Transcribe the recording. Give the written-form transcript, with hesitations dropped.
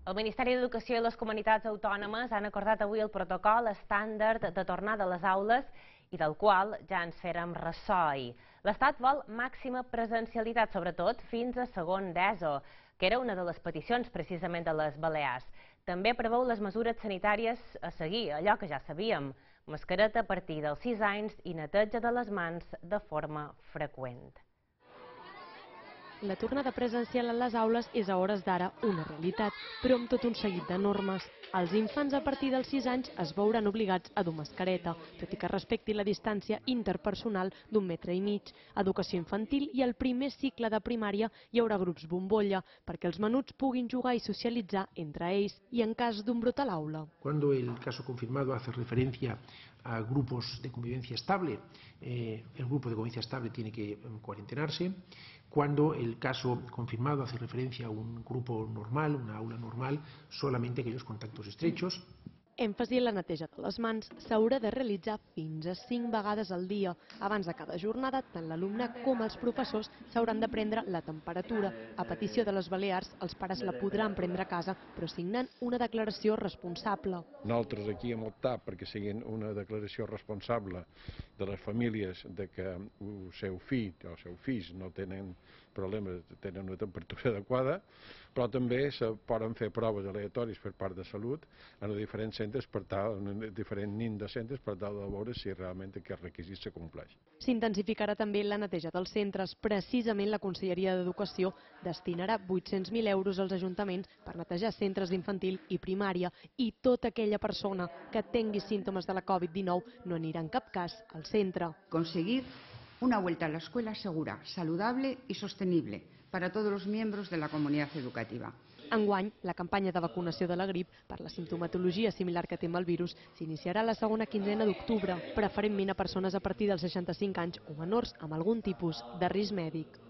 El Ministeri d'Educació i les comunitats autònomes han acordat avui el protocol estàndard de tornada a les aules i del qual ja ens fèrem ressò ahir. L'Estat vol màxima presencialitat, sobretot fins a segon d'ESO, que era una de les peticions precisament de les Balears. També preveu les mesures sanitàries a seguir, allò que ja sabíem, mascareta a partir dels 6 anys i neteja de les mans de forma freqüent. La tornada presencial a les aules és a hores d'ara una realitat, però amb tot un seguit de normes. Els infants a partir dels 6 anys es veuran obligats a dur mascareta, tot i que respecti la distància interpersonal d'1,5 metres. Educació infantil i el primer cicle de primària hi haurà grups bombolla, perquè els menuts puguin jugar i socialitzar entre ells i en cas d'un brot a l'aula. Cuando el caso confirmado hace referencia a grupos de convivencia estable, el grupo de convivencia estable tiene que cuarentenarse. Cuando el caso confirmado hace referencia a un grupo normal, una aula normal, solamente aquellos contactos estrechos. Èmfasi en la neteja de les mans s'haurà de realitzar fins a 5 vegades al dia. Abans de cada jornada, tant l'alumne com els professors s'hauran de prendre la temperatura. A petició de les Balears, els pares la podran prendre a casa, però signant una declaració responsable. Nosaltres aquí hem optat perquè siguin una declaració responsable de les famílies de que el seu fill o els seus fills no tenen problemes, tenen una temperatura adequada, però també se poden fer proves aleatòries per part de salut en diferents centres, per tal, en diferents nims de centres, per tal de veure si realment aquest requisit se compleix. S'intensificarà també la neteja dels centres. Precisament la Conselleria d'Educació destinarà 800.000 euros als ajuntaments per netejar centres d'infantil i primària, i tota aquella persona que tingui símptomes de la Covid-19 no anirà en cap cas al centre. Conseguir una vuelta a la escuela segura, saludable y sostenible para todos los miembros de la comunidad educativa. Enguany, la campanya de vacunació de la grip per la simptomatologia similar que té amb el virus s'iniciarà la segona quinzena d'octubre, preferentment a persones a partir dels 65 anys o menors amb algun tipus de risc mèdic.